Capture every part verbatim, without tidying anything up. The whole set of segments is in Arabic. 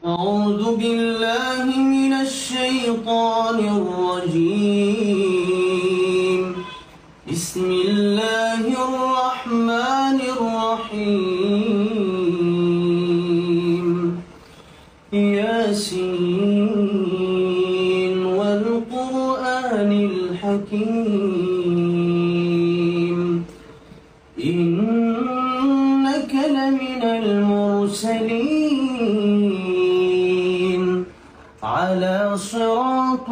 أعوذ بالله من الشيطان الرجيم. بسم الله الرحمن الرحيم. ياسين والقرآن الحكيم إنك لمن المرسلين على صراط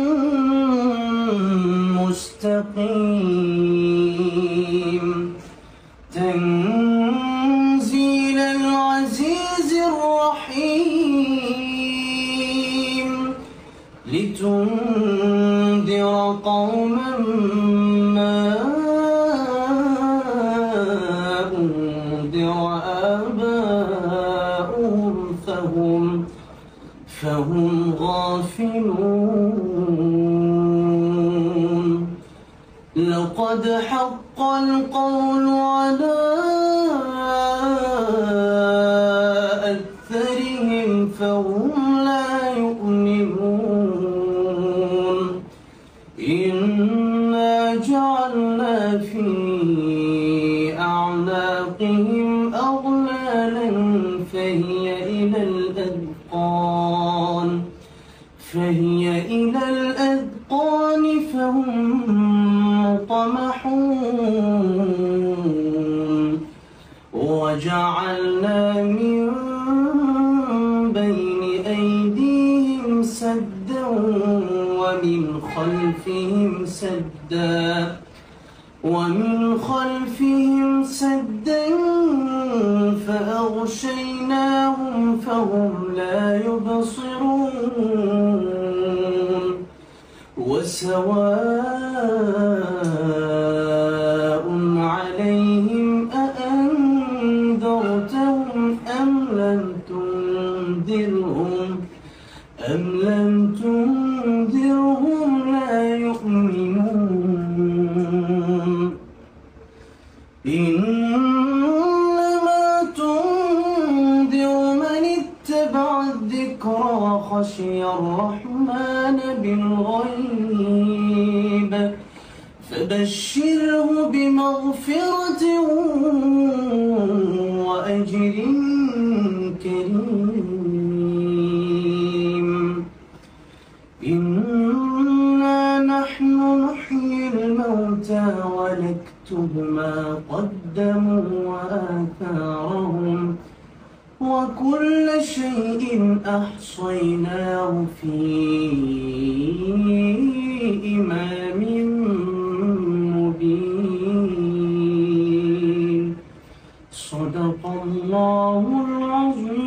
مستقيم تنزيل العزيز الرحيم لتنذر قوما ما أنذر آباؤهم فهم فهم غافلون. لقد حق القول على أكثرهم فهم لا يؤمنون. إنا جعلنا في أعناقهم أغلالا فهي إلى الأذقان فهي إلى الأذقان فهم مقمحون. وجعلنا من بين أيديهم سدا ومن خلفهم سدا ومن خلفهم سدا فأغشيناهم فهم لا يبصرون. وسواء عليهم أأنذرتهم أم لم تنذرهم أم لم تنذرهم لا يؤمنون. إنما تنذر من اتبع الذكر وخشي الرحمن بالغيب فبشره بمغفرة وأجر كريم. إنا نحن نحيي الموتى ونكتب ما قدموا وآثارهم وكل شيء أحصيناه في إمام مبين. صدق الله العظيم.